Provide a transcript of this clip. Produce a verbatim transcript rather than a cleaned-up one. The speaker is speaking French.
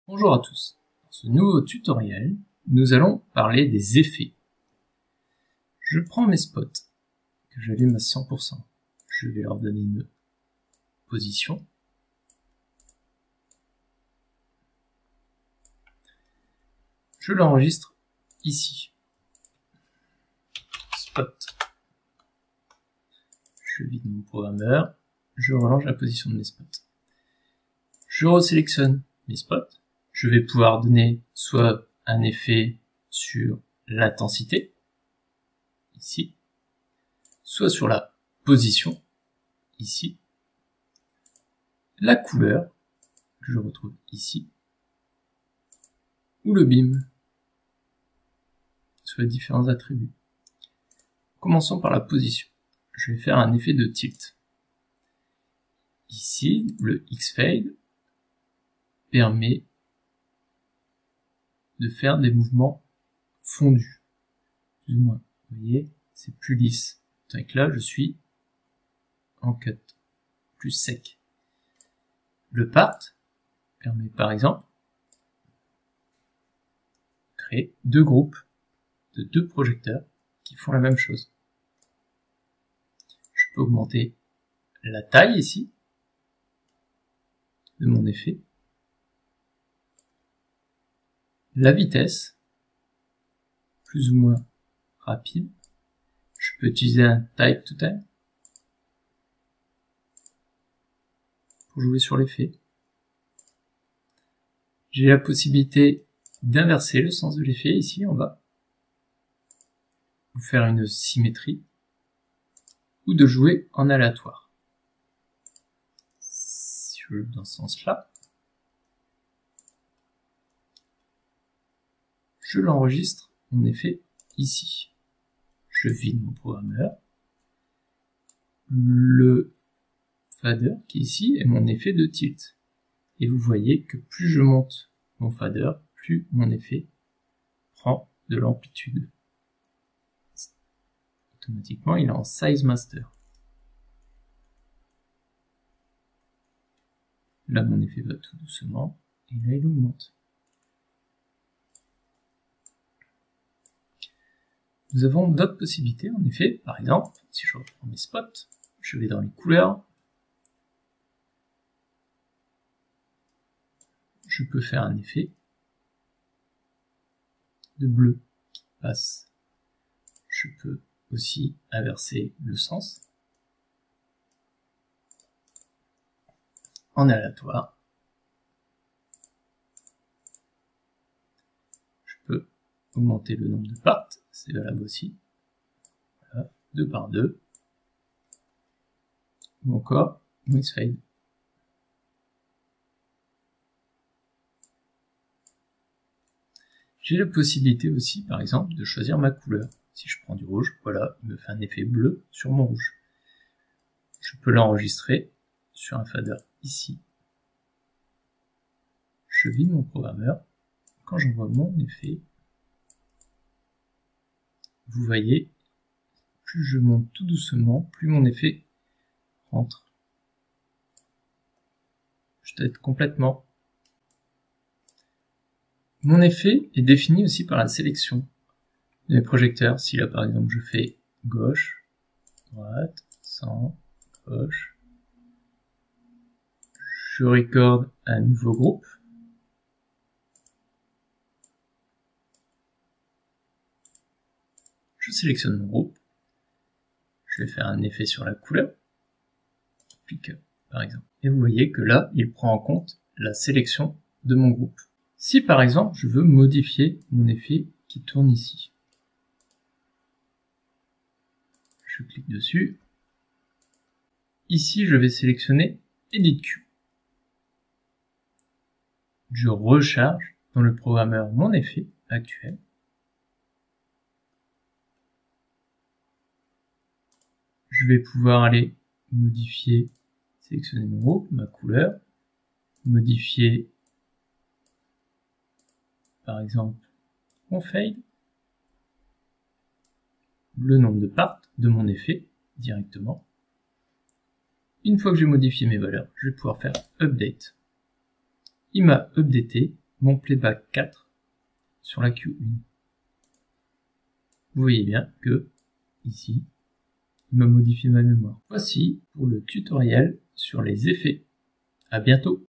Bonjour à tous. Dans ce nouveau tutoriel, nous allons parler des effets. Je prends mes spots, que j'allume à cent pour cent. Je vais leur donner une position. Je l'enregistre ici. Spot. Je vide mon programmeur. Je relance la position de mes spots. Je resélectionne mes spots. Je vais pouvoir donner soit un effet sur l'intensité, ici, soit sur la position, ici, la couleur, que je retrouve ici, ou le beam, sur les différents attributs. Commençons par la position. Je vais faire un effet de tilt. Ici, le X-Fade permet de faire des mouvements fondus, plus ou moins. Vous voyez, c'est plus lisse. Tandis que là, je suis en cut, plus sec. Le part permet par exemple de créer deux groupes de deux projecteurs qui font la même chose. Je peux augmenter la taille ici de mon effet, la vitesse, plus ou moins rapide. Je peux utiliser un type to time pour jouer sur l'effet. J'ai la possibilité d'inverser le sens de l'effet ici en bas, ou faire une symétrie, ou de jouer en aléatoire. Si je joue dans ce sens-là, je l'enregistre mon effet ici. Je vide mon programmeur. Le fader qui est ici est mon effet de tilt. Et vous voyez que plus je monte mon fader, plus mon effet prend de l'amplitude. Automatiquement, il est en size master. Là, mon effet va tout doucement, et là, il augmente. Nous avons d'autres possibilités, en effet. Par exemple, si je reprends mes spots, je vais dans les couleurs. Je peux faire un effet de bleu qui passe. Je peux aussi inverser le sens en aléatoire. Je peux augmenter le nombre de parts, c'est valable aussi. Voilà, deux par deux. Ou encore, mix fade. J'ai la possibilité aussi, par exemple, de choisir ma couleur. Si je prends du rouge, voilà, il me fait un effet bleu sur mon rouge. Je peux l'enregistrer sur un fader ici. Je vide mon programmeur. Quand j'envoie mon effet, vous voyez, plus je monte tout doucement, plus mon effet rentre. Je dois être complètement. Mon effet est défini aussi par la sélection de mes projecteurs. Si là par exemple je fais gauche, droite, centre, gauche, je recorde un nouveau groupe. Je sélectionne mon groupe. Je vais faire un effet sur la couleur. Click par exemple. Et vous voyez que là, il prend en compte la sélection de mon groupe. Si par exemple, je veux modifier mon effet qui tourne ici. Je clique dessus. Ici, je vais sélectionner Edit Q. Je recharge dans le programmeur mon effet actuel. Je vais pouvoir aller modifier, sélectionner mon groupe, ma couleur, modifier par exemple mon fade, le nombre de parts de mon effet directement. Une fois que j'ai modifié mes valeurs, je vais pouvoir faire update. Il m'a updaté mon playback quatre sur la Q un. Vous voyez bien que, ici, il m'a modifié ma mémoire. Voici pour le tutoriel sur les effets. À bientôt!